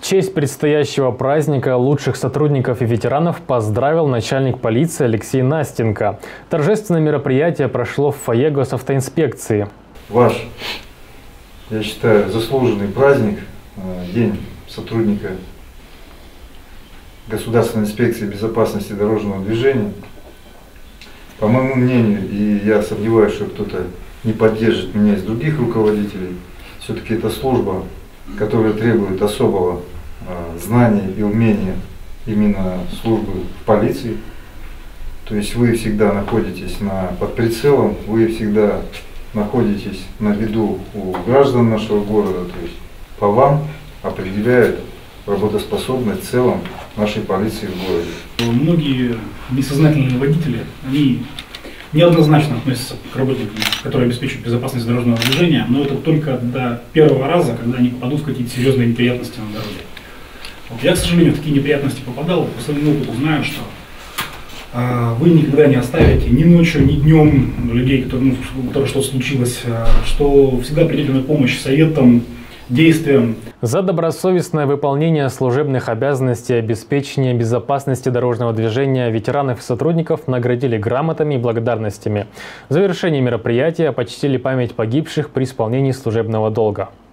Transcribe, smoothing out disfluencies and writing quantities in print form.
честь предстоящего праздника лучших сотрудников и ветеранов поздравил начальник полиции Алексей Настенко. Торжественное мероприятие прошло в фойе госавтоинспекции. Ваш, я считаю, заслуженный праздник, День сотрудника Государственной инспекции безопасности дорожного движения. По моему мнению, и я сомневаюсь, что кто-то не поддержит меня из других руководителей, все-таки это служба, которая требует особого знания и умения именно службы в полиции. То есть вы всегда находитесь под прицелом, вы всегда находитесь на виду у граждан нашего города, то есть по вам определяют работоспособность в целом нашей полиции в городе. Многие несознательные водители, они неоднозначно относятся к работникам, которые обеспечивают безопасность дорожного движения, но это только до первого раза, когда они попадут в какие-то серьезные неприятности на дороге. Я, к сожалению, в такие неприятности попадал, по своему опыту знаю, что вы никогда не оставите ни ночью, ни днем людей, у которых что-то случилось, что всегда придете на помощь советам, действиям. За добросовестное выполнение служебных обязанностей и обеспечение безопасности дорожного движения ветеранов и сотрудников наградили грамотами и благодарностями. В завершении мероприятия почтили память погибших при исполнении служебного долга.